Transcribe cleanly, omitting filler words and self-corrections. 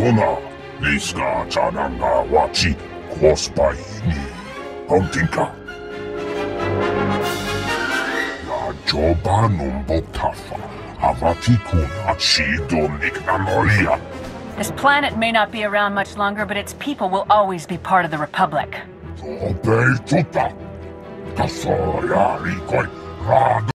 na, Iska Chananga Wachi, Kospaini, Hontinka. La Jobanum Botafa, Avatikun Achido Niknamolia. This planet may not be around much longer, but its people will always be part of the Republic. Obey Tuta. Kasoya Rikoi Rad.